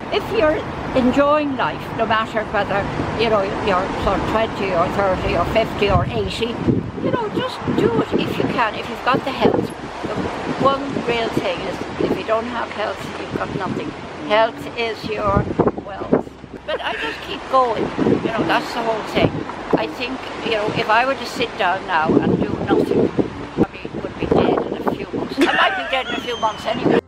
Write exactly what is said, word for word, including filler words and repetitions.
if you're enjoying life, no matter whether, you know, you're sort of twenty or thirty or fifty or eighty, you know, just do it if you can, if you've got the health. The one real thing is, if you don't have health, you've got nothing. Health is your wealth. But I just keep going, you know, that's the whole thing. I think, you know, if I were to sit down now and do nothing, I probably would be dead in a few months. I might be dead in a few months anyway.